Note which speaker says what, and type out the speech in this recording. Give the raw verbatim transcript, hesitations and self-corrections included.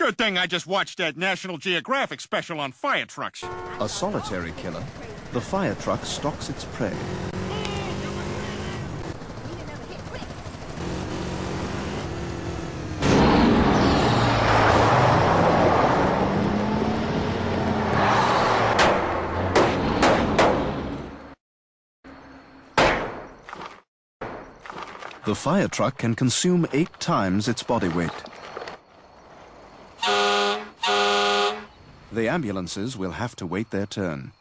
Speaker 1: Good thing I just watched that National Geographic special on fire trucks.
Speaker 2: A solitary killer, the fire truck stalks its prey. The fire truck can consume eight times its body weight. The ambulances will have to wait their turn.